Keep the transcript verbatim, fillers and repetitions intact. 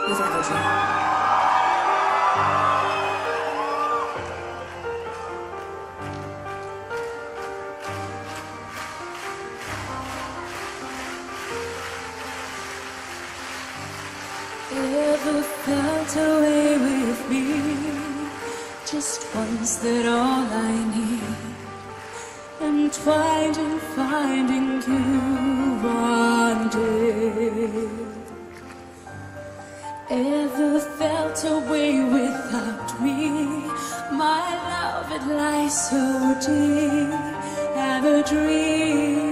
with Evergreen. Ever felt away with me? Just once, that all I need. Entwined in finding you one day. Ever felt away without me? My love, it lies so deep. Have a dream.